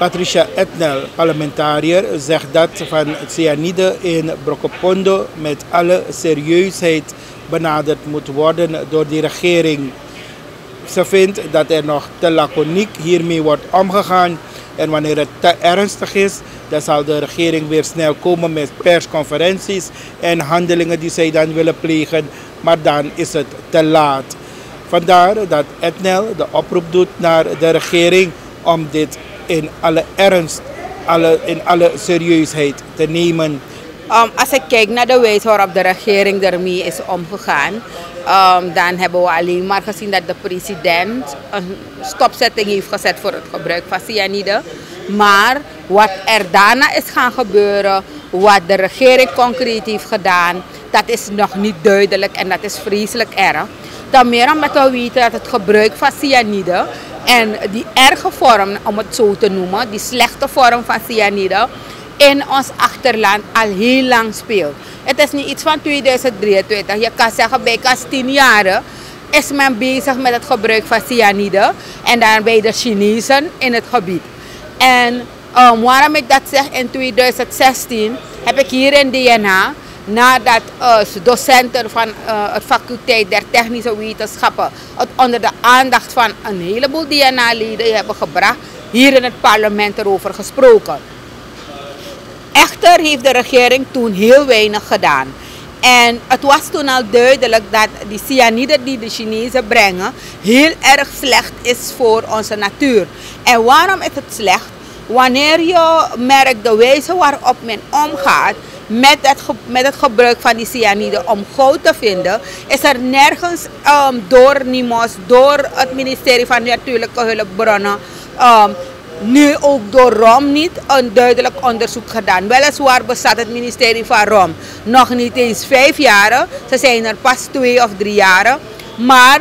Patricia Etnel, parlementariër, zegt dat van het cyanide in Brokopondo met alle serieusheid benaderd moet worden door die regering. Ze vindt dat er nog te laconiek hiermee wordt omgegaan en wanneer het te ernstig is, dan zal de regering weer snel komen met persconferenties en handelingen die zij dan willen plegen, maar dan is het te laat. Vandaar dat Etnel de oproep doet naar de regering om dit in alle ernst, in alle serieusheid te nemen. Als ik kijk naar de wijze waarop de regering ermee is omgegaan, dan hebben we alleen maar gezien dat de president een stopzetting heeft gezet voor het gebruik van cyanide. Maar wat er daarna is gaan gebeuren, wat de regering concreet heeft gedaan, dat is nog niet duidelijk en dat is vreselijk erg. Dan meer omdat we weten dat het gebruik van cyanide en die erge vorm, om het zo te noemen, die slechte vorm van cyanide in ons achterland al heel lang speelt. Het is niet iets van 2023. Je kan zeggen, bij 10 jaar is men bezig met het gebruik van cyanide en dan bij de Chinezen in het gebied. En waarom ik dat zeg, in 2016 heb ik hier in DNA, nadat docenten van het faculteit der technische wetenschappen het onder de aandacht van een heleboel DNA-leden hebben gebracht, hier in het parlement erover gesproken. Echter heeft de regering toen heel weinig gedaan. En het was toen al duidelijk dat die cyanide die de Chinezen brengen heel erg slecht is voor onze natuur. En waarom is het slecht? Wanneer je merkt de wijze waarop men omgaat met het gebruik van die cyanide om goud te vinden, is er nergens door NIMOS, door het ministerie van Natuurlijke Hulpbronnen, nu ook door ROM niet een duidelijk onderzoek gedaan. Weliswaar bestaat het ministerie van ROM nog niet eens 5 jaar. Ze zijn er pas 2 of 3 jaar. Maar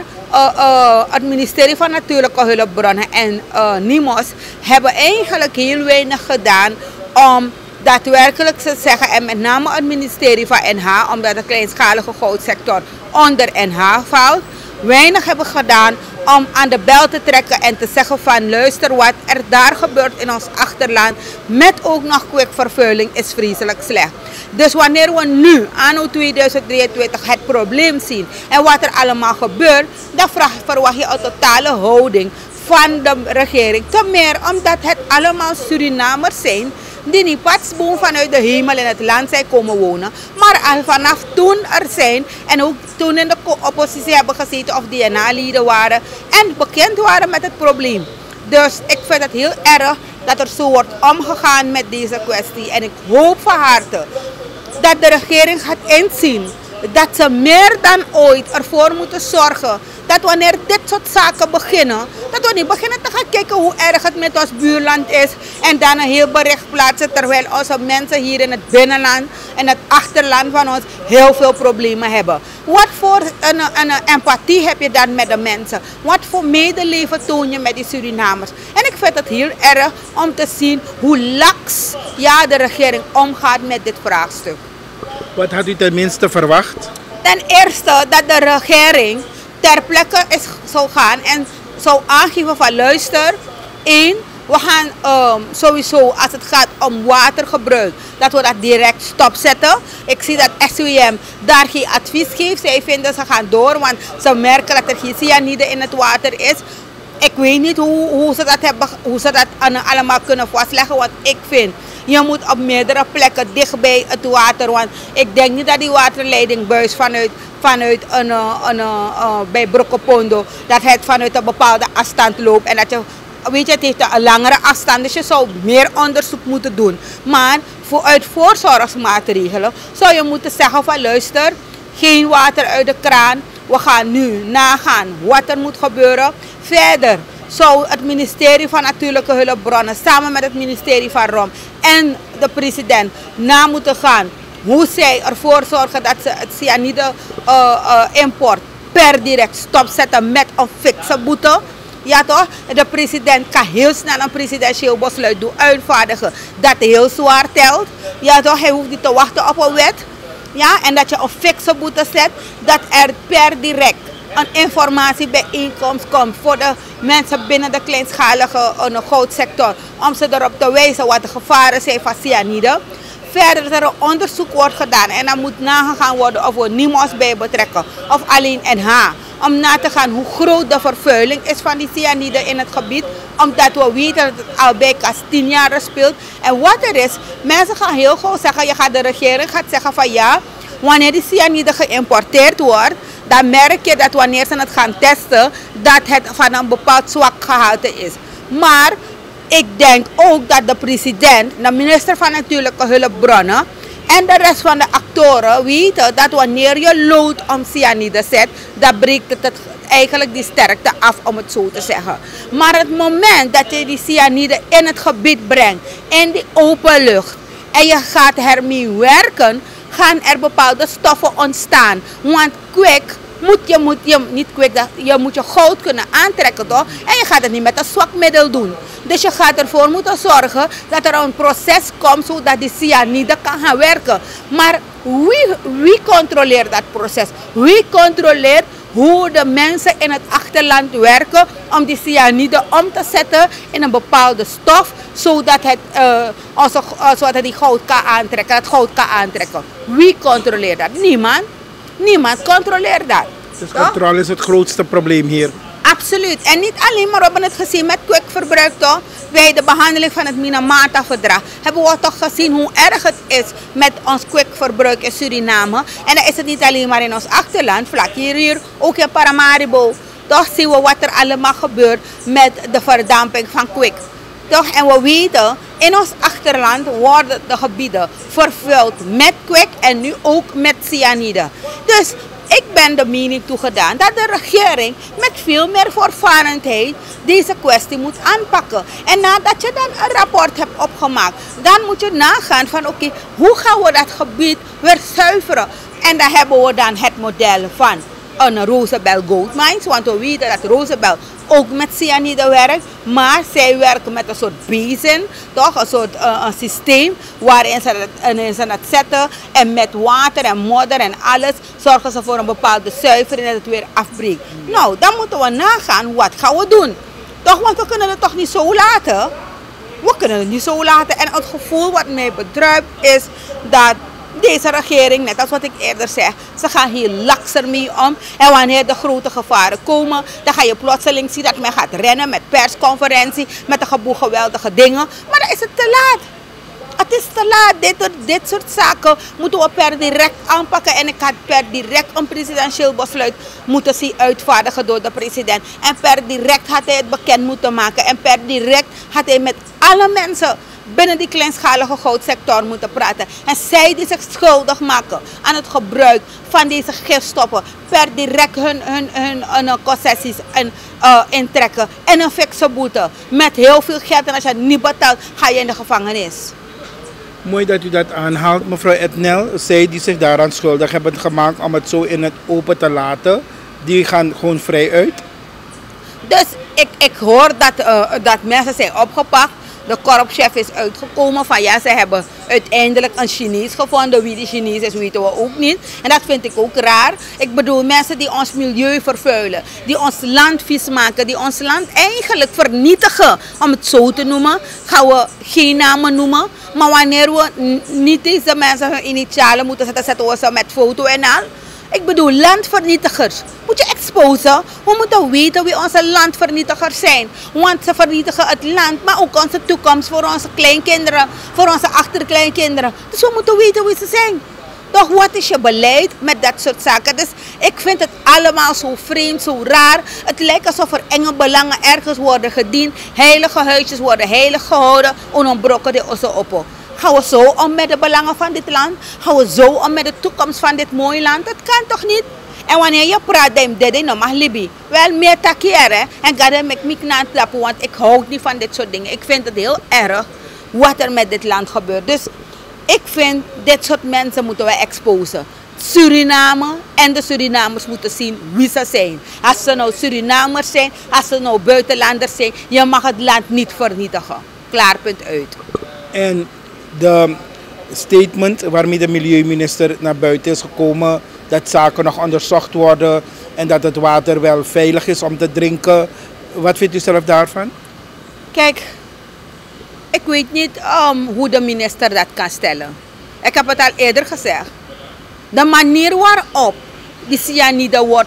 het ministerie van Natuurlijke Hulpbronnen en NIMOS hebben eigenlijk heel weinig gedaan om daadwerkelijk te zeggen, en met name het ministerie van NH, omdat de kleinschalige goudsector onder NH valt, weinig hebben gedaan om aan de bel te trekken en te zeggen van luister, wat er daar gebeurt in ons achterland met ook nog kwikvervuiling is vreselijk slecht. Dus wanneer we nu anno 2023 het probleem zien en wat er allemaal gebeurt, dan verwacht je een totale houding van de regering. Ten meer omdat het allemaal Surinamers zijn die niet patsboom vanuit de hemel in het land zijn komen wonen, maar al vanaf toen er zijn en ook toen in de oppositie hebben gezeten of DNA-leden waren en bekend waren met het probleem. Dus ik vind het heel erg dat er zo wordt omgegaan met deze kwestie en ik hoop van harte dat de regering gaat inzien dat ze meer dan ooit ervoor moeten zorgen dat wanneer dit soort zaken beginnen, dat we niet beginnen te gaan kijken hoe erg het met ons buurland is en dan een heel bericht plaatsen terwijl onze mensen hier in het binnenland en het achterland van ons heel veel problemen hebben. Wat voor een empathie heb je dan met de mensen? Wat voor medeleven toon je met die Surinamers? En ik vind het heel erg om te zien hoe laks de regering omgaat met dit vraagstuk. Wat had u tenminste verwacht? Ten eerste dat de regering ter plekke zou gaan en zou aangeven van luister, we gaan sowieso als het gaat om watergebruik, dat we dat direct stopzetten. Ik zie dat SWM daar geen advies geeft. Zij vinden ze gaan door, want ze merken dat er geen cyanide in het water is. Ik weet niet hoe ze dat allemaal kunnen vastleggen, want ik vind je moet op meerdere plekken dicht bij het water, want ik denk niet dat die waterleidingbuis vanuit bij Brokopondo, dat het vanuit een bepaalde afstand loopt en dat je, weet je, het heeft een langere afstand, dus je zou meer onderzoek moeten doen. Maar uit voorzorgsmaatregelen zou je moeten zeggen van luister, geen water uit de kraan, we gaan nu nagaan wat er moet gebeuren. Verder zou het ministerie van Natuurlijke Hulpbronnen samen met het ministerie van ROM en de president na moeten gaan hoe zij ervoor zorgen dat ze het cyanide import per direct stopzetten met een fikse boete. Ja toch? De president kan heel snel een presidentieel besluit doen uitvaardigen dat heel zwaar telt. Ja toch? Hij hoeft niet te wachten op een wet. Ja, en dat je een fikse boete zet, dat er per direct een informatiebijeenkomst komt voor de mensen binnen de kleinschalige goudsector, om ze erop te wijzen wat de gevaren zijn van cyanide. Verder dat er een onderzoek wordt gedaan en dan moet nagegaan worden of we NIMOS bij betrekken of alleen NH. Om na te gaan hoe groot de vervuiling is van die cyanide in het gebied. Omdat we weten dat het al bijna 10 jaar speelt. En wat er is, mensen gaan heel gauw zeggen, de regering gaat zeggen van ja, wanneer die cyanide geïmporteerd wordt, dan merk je dat wanneer ze het gaan testen, dat het van een bepaald zwak gehalte is. Maar ik denk ook dat de president, de minister van Natuurlijke Hulpbronnen en de rest van de actoren weten dat wanneer je lood om cyanide zet, dan breekt het eigenlijk die sterkte af, om het zo te zeggen. Maar het moment dat je die cyanide in het gebied brengt, in die open lucht, en je gaat ermee werken, gaan er bepaalde stoffen ontstaan. Want kwik je moet je goud kunnen aantrekken, toch? En je gaat het niet met een zwak middel doen. Dus je gaat ervoor moeten zorgen dat er een proces komt zodat die cyanide kan gaan werken. Maar wie controleert dat proces? Wie controleert hoe de mensen in het achterland werken om die cyanide om te zetten in een bepaalde stof, zodat het die goud kan aantrekken, het goud kan aantrekken? Wie controleert dat? Niemand. Niemand controleert dat. Dus controle is het grootste probleem hier. Absoluut. En niet alleen, maar we hebben het gezien met kwikverbruik, toch? Bij de behandeling van het Minamata-verdrag hebben we toch gezien hoe erg het is met ons kwikverbruik in Suriname. En dan is het niet alleen maar in ons achterland, vlak hier, ook in Paramaribo. Toch zien we wat er allemaal gebeurt met de verdamping van kwik. Toch? En we weten, in ons achterland worden de gebieden vervuild met kwik en nu ook met cyanide. Dus ik ben de mening toegedaan dat de regering met veel meer voorvarendheid deze kwestie moet aanpakken. En nadat je dan een rapport hebt opgemaakt, dan moet je nagaan van oké, hoe gaan we dat gebied weer zuiveren? En dan hebben we dan het model van een Rosebel Gold Mines, want we weten dat Rosebel ook met cyanide werkt, maar zij werken met een soort basin, toch? Een soort een systeem waarin ze het zetten en met water en modder en alles zorgen ze voor een bepaalde zuivering en het weer afbreekt. Nou, dan moeten we nagaan, wat gaan we doen? Toch, want we kunnen het toch niet zo laten? We kunnen het niet zo laten. En het gevoel wat mij bedruipt is dat deze regering, net als wat ik eerder zei, ze gaan heel laks ermee om. En wanneer de grote gevaren komen, dan ga je plotseling zien dat men gaat rennen met persconferentie, met een geweldige dingen. Maar dan is het te laat. Het is te laat. Dit soort zaken moeten we per direct aanpakken. En ik had per direct een presidentieel besluit moeten zien uitvaardigen door de president. En per direct had hij het bekend moeten maken. En per direct had hij met alle mensen binnen die kleinschalige goudsector moeten praten. En zij die zich schuldig maken aan het gebruik van deze gifstoffen, per direct hun concessies intrekken en een fikse boete met heel veel geld. En als je het niet betaalt, ga je in de gevangenis. Mooi dat u dat aanhaalt. Mevrouw Etnel, zij die zich daaraan schuldig hebben gemaakt om het zo in het open te laten, die gaan gewoon vrij uit? Dus ik hoor dat mensen zijn opgepakt. De korpschef is uitgekomen van ja, ze hebben uiteindelijk een Chinees gevonden. Wie die Chinees is, weten we ook niet. En dat vind ik ook raar. Ik bedoel, mensen die ons milieu vervuilen, die ons land vies maken, die ons land eigenlijk vernietigen, om het zo te noemen, gaan we geen namen noemen. Maar wanneer we niet deze mensen hun initialen moeten zetten, zetten we ze met foto en al. Ik bedoel, landvernietigers moet je exposen. We moeten weten wie onze landvernietigers zijn. Want ze vernietigen het land, maar ook onze toekomst voor onze kleinkinderen, voor onze achterkleinkinderen. Dus we moeten weten wie ze zijn. Toch, wat is je beleid met dat soort zaken? Dus ik vind het allemaal zo vreemd, zo raar. Het lijkt alsof er enge belangen ergens worden gediend. Heilige huisjes worden heilig gehouden. Onombroken de osse oppo. Gaan we zo om met de belangen van dit land? Gaan we zo om met de toekomst van dit mooie land? Dat kan toch niet? En wanneer je praat, dan mag Libi. Wel meer takieren en ga dan met me knappen, want ik hou niet van dit soort dingen. Ik vind het heel erg wat er met dit land gebeurt. Dus ik vind, dit soort mensen moeten we exposen. Suriname en de Surinamers moeten zien wie ze zijn. Als ze nou Surinamers zijn, als ze nou buitenlanders zijn, je mag het land niet vernietigen. Klaar, punt uit. En de statement waarmee de milieuminister naar buiten is gekomen, dat zaken nog onderzocht worden en dat het water wel veilig is om te drinken. Wat vindt u zelf daarvan? Kijk, ik weet niet hoe de minister dat kan stellen. Ik heb het al eerder gezegd. De manier waarop die cyanide wordt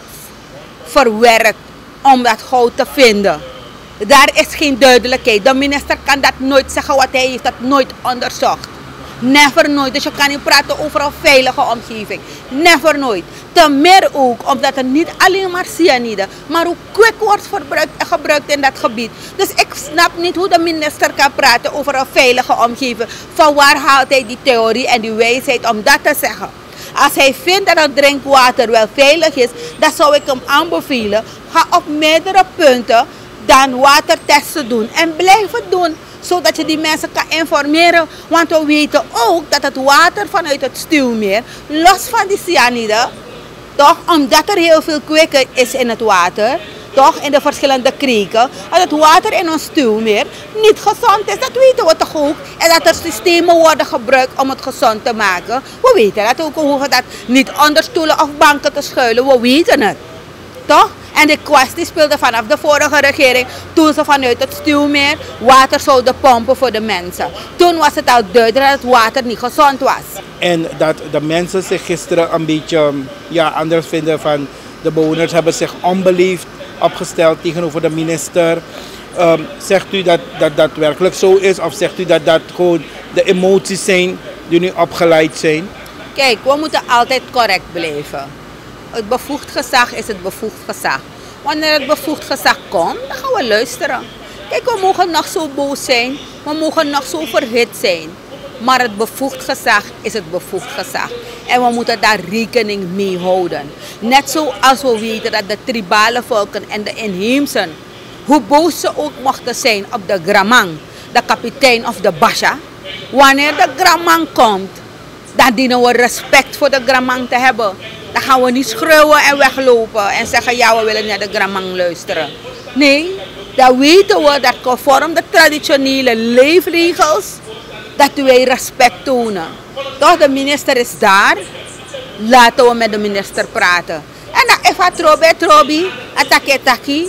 verwerkt om dat goud te vinden, daar is geen duidelijkheid. De minister kan dat nooit zeggen, want hij heeft dat nooit onderzocht. Never nooit. Dus je kan niet praten over een veilige omgeving. Never nooit. Ten meer ook omdat er niet alleen maar cyanide, maar ook kwik wordt gebruikt in dat gebied. Dus ik snap niet hoe de minister kan praten over een veilige omgeving. Van waar haalt hij die theorie en die wijsheid om dat te zeggen? Als hij vindt dat het drinkwater wel veilig is, dan zou ik hem aanbevelen. Ga op meerdere punten dan watertesten doen. En blijf het doen, zodat je die mensen kan informeren. Want we weten ook dat het water vanuit het stuwmeer, los van die cyanide, toch, omdat er heel veel kwik is in het water, toch, in de verschillende kreken, dat het water in ons stuwmeer niet gezond is. Dat weten we toch ook. En dat er systemen worden gebruikt om het gezond te maken. We weten dat ook. We hoeven dat niet onder stoelen of banken te schuilen. We weten het. Toch? En de kwestie speelde vanaf de vorige regering, toen ze vanuit het stuwmeer water zouden pompen voor de mensen. Toen was het al duidelijk dat het water niet gezond was. En dat de mensen zich gisteren een beetje anders vinden van de bewoners hebben zich onbeleefd opgesteld tegenover de minister. Zegt u dat dat werkelijk zo is of zegt u dat dat gewoon de emoties zijn die nu opgeleid zijn? Kijk, we moeten altijd correct blijven. Het bevoegd gezag is het bevoegd gezag. Wanneer het bevoegd gezag komt, dan gaan we luisteren. Kijk, we mogen nog zo boos zijn, we mogen nog zo verhit zijn. Maar het bevoegd gezag is het bevoegd gezag. En we moeten daar rekening mee houden. Net zoals we weten dat de tribale volken en de inheemsen, hoe boos ze ook mochten zijn op de Gramang, de kapitein of de Basha. Wanneer de Gramang komt, dan dienen we respect voor de Gramang te hebben. Dan gaan we niet schreeuwen en weglopen en zeggen ja, we willen naar de Gramang luisteren. Nee, dan weten we dat conform de traditionele leefregels, dat wij respect tonen. Toch, de minister is daar. Laten we met de minister praten. En dan if het trobi, ataki,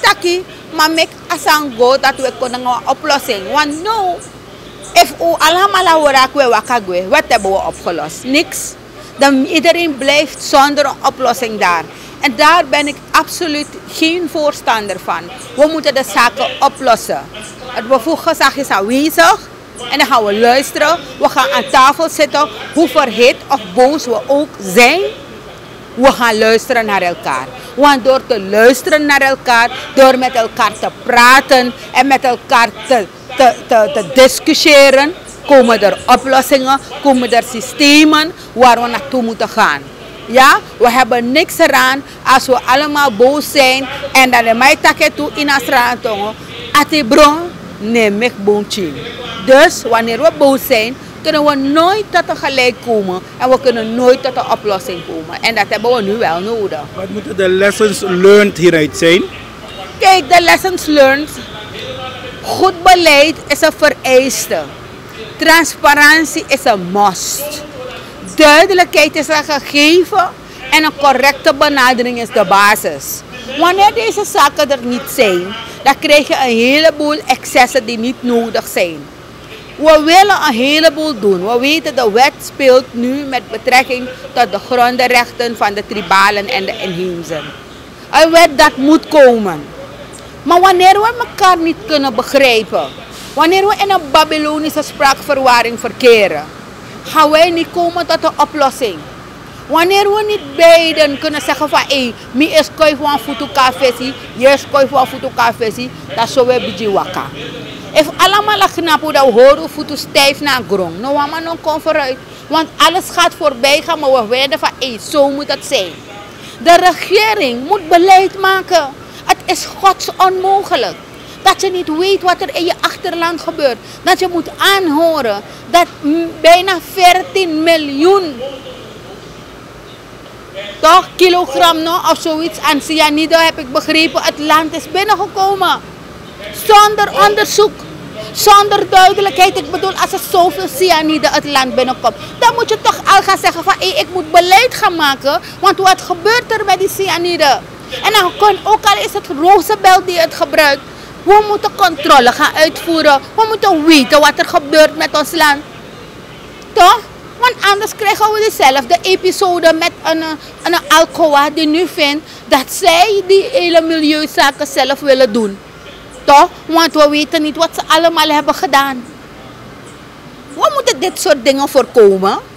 maar mek asango dat we kunnen een oplossing. Want no, if u allemaal we wakagwe, wat hebben we opgelost? Niks. Dan iedereen blijft zonder een oplossing daar. En daar ben ik absoluut geen voorstander van. We moeten de zaken oplossen. Het bevoegd gezag is aanwezig. En dan gaan we luisteren. We gaan aan tafel zitten. Hoe verhit of boos we ook zijn. We gaan luisteren naar elkaar. Want door te luisteren naar elkaar, door met elkaar te praten en met elkaar te discussiëren, komen er oplossingen, komen er systemen waar we naartoe moeten gaan. Ja, we hebben niks eraan als we allemaal boos zijn en dan de mij takken toe in Asraantongo. Atibron, neem ik boontje. Dus wanneer we boos zijn, kunnen we nooit tot een gelijk komen en we kunnen nooit tot een oplossing komen. En dat hebben we nu wel nodig. Wat moeten de lessons learned hieruit zijn? Kijk, de lessons learned. Goed beleid is een vereiste. Transparantie is een must. Duidelijkheid is een gegeven en een correcte benadering is de basis. Wanneer deze zaken er niet zijn, dan krijg je een heleboel excessen die niet nodig zijn. We willen een heleboel doen. We weten de wet speelt nu met betrekking tot de grondrechten van de tribalen en de inheemsen. Een wet dat moet komen. Maar wanneer we elkaar niet kunnen begrijpen, wanneer we in een Babylonische spraakverwarring verkeren, gaan wij niet komen tot een oplossing. Wanneer we niet beiden kunnen zeggen van hé, mi is koi van futu kafesi, yes koi van futu kafesi, dat zo we biji waka. If allemaal knappen dat we horen futu stijf naar grond, nou we maar nog komen vooruit. Want alles gaat voorbij gaan, maar we weten van hé, zo moet het zijn. De regering moet beleid maken. Het is Gods onmogelijk. Dat je niet weet wat er in je achterland gebeurt. Dat je moet aanhoren dat bijna 14 miljoen toch, kilogram of zoiets aan cyanide, heb ik begrepen, het land is binnengekomen. Zonder onderzoek, zonder duidelijkheid. Ik bedoel, als er zoveel cyanide het land binnenkomt, dan moet je toch al gaan zeggen van ik moet beleid gaan maken. Want wat gebeurt er met die cyanide? En dan kan, ook al is het Roosevelt die het gebruikt, we moeten controle gaan uitvoeren. We moeten weten wat er gebeurt met ons land. Toch? Want anders krijgen we dezelfde episode met een Alcoa die nu vindt dat zij die hele milieuzaken zelf willen doen. Toch? Want we weten niet wat ze allemaal hebben gedaan. We moeten dit soort dingen voorkomen.